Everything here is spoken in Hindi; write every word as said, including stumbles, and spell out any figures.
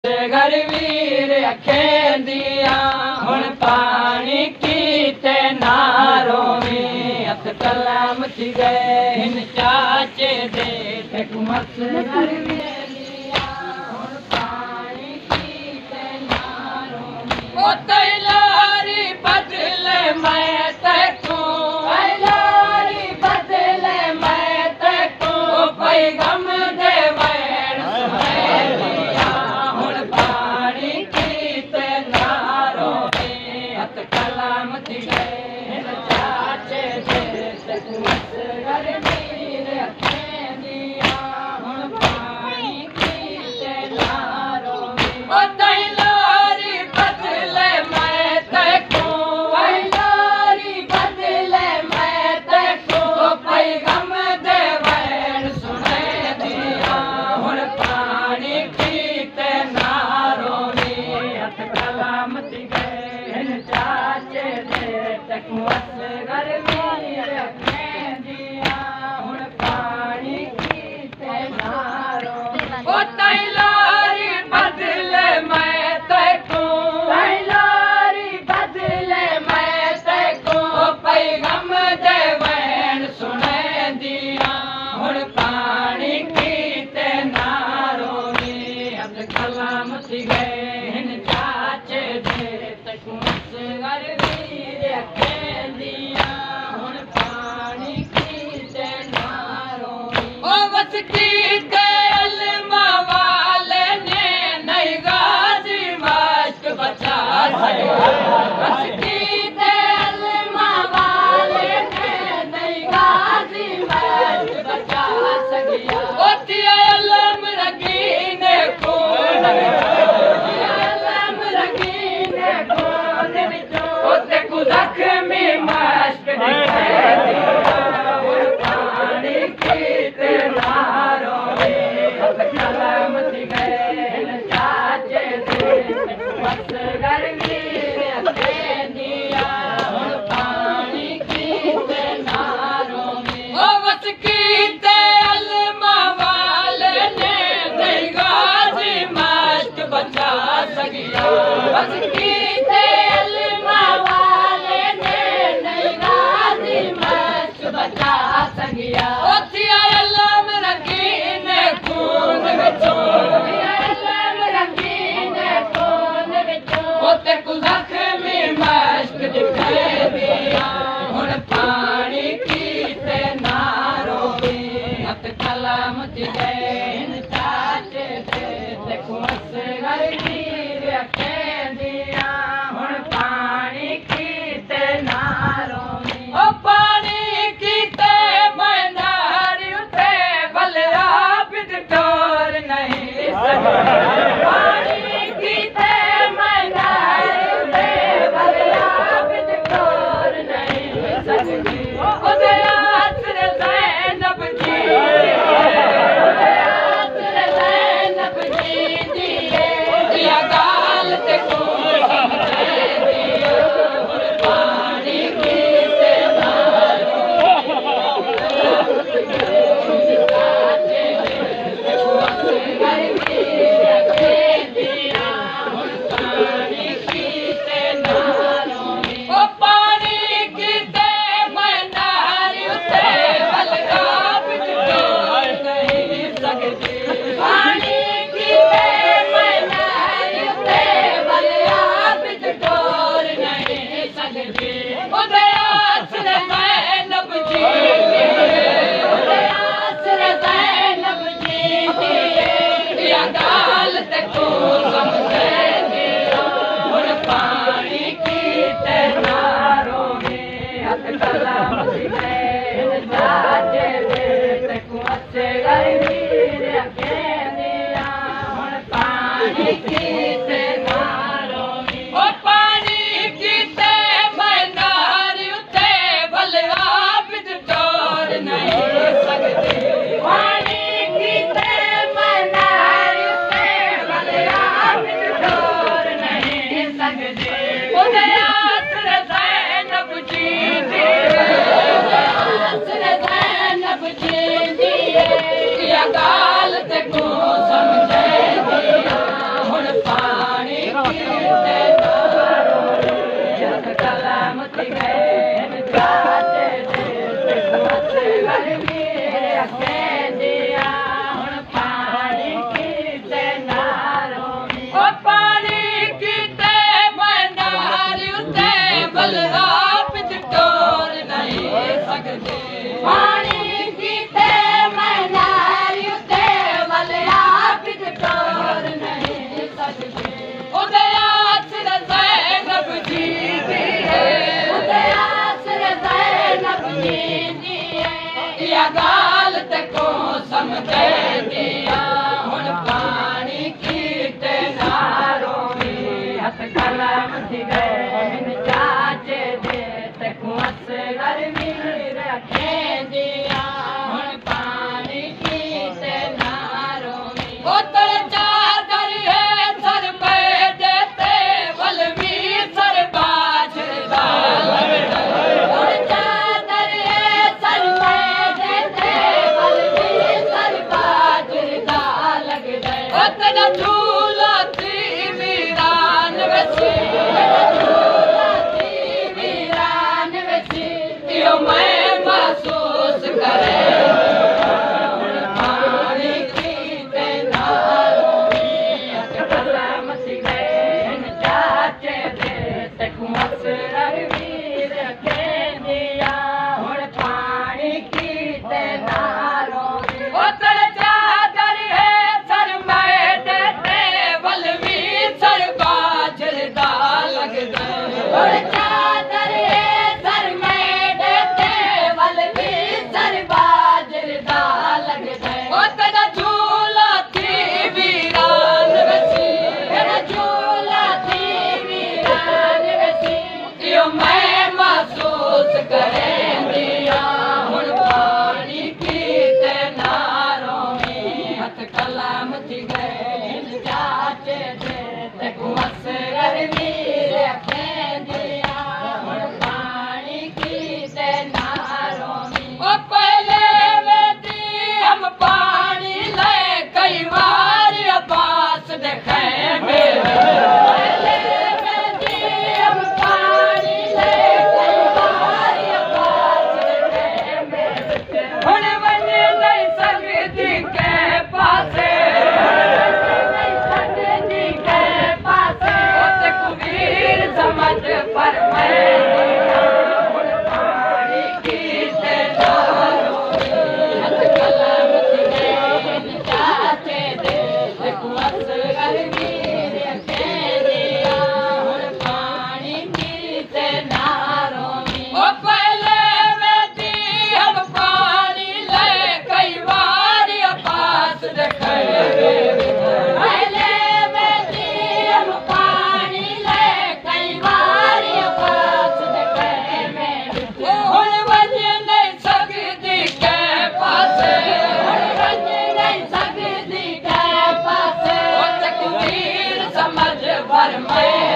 घर वीर अखें दिया हुण पानी कीते नारो में हथ कलम थी गए हिन चाचे दे तक मस घर वीर दिया हुण पानी कीते नारो में ओ तैलारी बदले मैं तैको तैलारी बदले मैं तैको पैगम दे गाल ते को समझे दिया हुण गाल ते को समझे दिया हुन पानी कीते नारो में हथ कलम थी गए हिन चाचे दे ते को असगर वीर रखे दिया हुन पानी कीते नारो में बोतल चादर है सर पे देते बलवीर सर बाजदा बोतल चादर है सर पे देते बलवीर सर बाजदा लग गए बोतल झूला थी वीरान वसी झूला थी वीरान वसी यो मैं महसूस करे पानी कीते नारो में हथ कलम थी गए हिन चाचे दे ते को असगर वीर रखे दिया हुन पानी कीते नारो में बोतल चादर है सर में देते बलवीर सर बाजदा लग गए बोतल चादर है सर में देते बलवीर सर बाजदा लग गए बोतल झूला थी वीरान वसी मेरा झूला थी वीरान वसी यो मैं महसूस करे दिया हुन पानी कीते नारो में हथ कलम थी गए हिन चाचे दे ते को असगर वीर रखे दिया हुन पानी कीते नारो में ओ पहले वेदी हम पानी ले कई बार अब्बास देखे मेरे पहले वेदी हम पानी ले कई बार अब्बास देखे मेरे हुन बन नहीं सकती के पासे नहीं सकती के पासे ओते कुबीर समझ पर मैं हुन पानी कीते नारो में हथ कलम थी गए हिन चाचे दे ते को असगर वीर रखे दिया हुन पानी कीते नारो में ओ पहले वेदी हम पानी ले कई बार अब्बास देखे पहले वेदी हम पानी ले कई बार अब्बास देखे मेरे हुन बज नहीं सकती के पासे हुन बज नहीं सकती के पासे ओते कुबीर समझ भर मैं